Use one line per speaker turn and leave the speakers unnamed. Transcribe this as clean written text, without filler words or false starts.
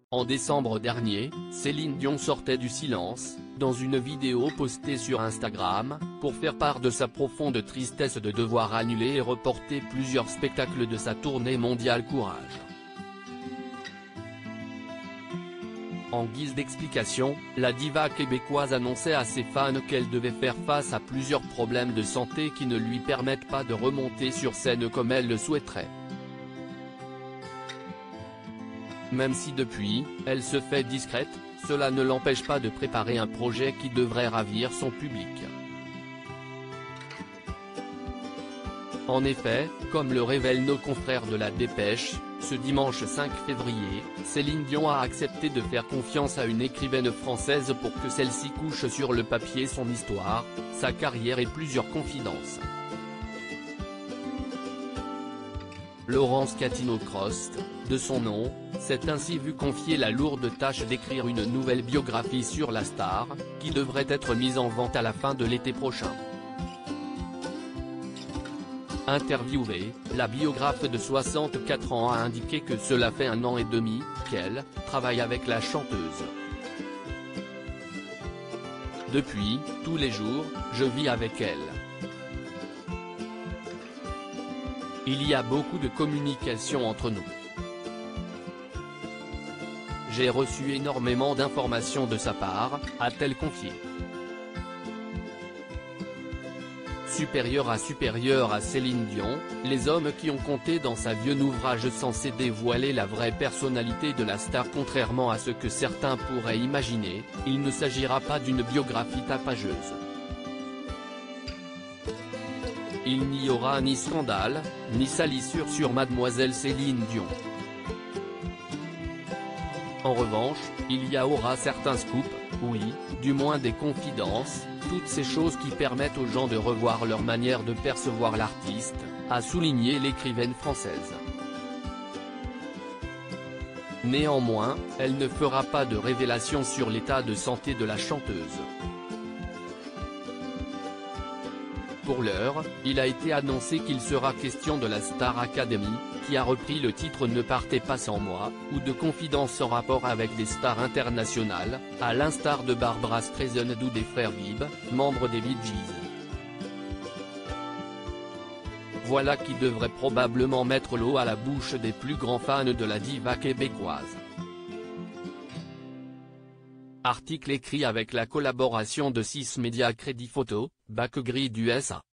En décembre dernier, Céline Dion sortait du silence, dans une vidéo postée sur Instagram, pour faire part de sa profonde tristesse de devoir annuler et reporter plusieurs spectacles de sa tournée mondiale Courage. En guise d'explication, la diva québécoise annonçait à ses fans qu'elle devait faire face à plusieurs problèmes de santé qui ne lui permettent pas de remonter sur scène comme elle le souhaiterait. Même si depuis, elle se fait discrète, cela ne l'empêche pas de préparer un projet qui devrait ravir son public. En effet, comme le révèlent nos confrères de La Dépêche, ce dimanche 5 février, Céline Dion a accepté de faire confiance à une écrivaine française pour que celle-ci couche sur le papier son histoire, sa carrière et plusieurs confidences. Laurence Catino-Crost, de son nom, s'est ainsi vu confier la lourde tâche d'écrire une nouvelle biographie sur la star, qui devrait être mise en vente à la fin de l'été prochain. Interviewée, la biographe de 64 ans a indiqué que cela fait 1 an et demi qu'elle travaille avec la chanteuse. Depuis, tous les jours, je vis avec elle. Il y a beaucoup de communication entre nous. J'ai reçu énormément d'informations de sa part, a-t-elle confié. Supérieure à Céline Dion, les hommes qui ont compté dans sa vieux ouvrage censé dévoiler la vraie personnalité de la star. Contrairement à ce que certains pourraient imaginer, il ne s'agira pas d'une biographie tapageuse. Il n'y aura ni scandale, ni salissure sur mademoiselle Céline Dion. En revanche, il y aura certains scoops, oui, du moins des confidences, toutes ces choses qui permettent aux gens de revoir leur manière de percevoir l'artiste, a souligné l'écrivaine française. Néanmoins, elle ne fera pas de révélations sur l'état de santé de la chanteuse. Pour l'heure, il a été annoncé qu'il sera question de la Star Academy, qui a repris le titre Ne partez pas sans moi, ou de confidences en rapport avec des stars internationales, à l'instar de Barbra Streisand ou des frères Gibb, membres des Bee Gees. Voilà qui devrait probablement mettre l'eau à la bouche des plus grands fans de la diva québécoise. Article écrit avec la collaboration de 6 médias Crédit Photo, Backgrid USA.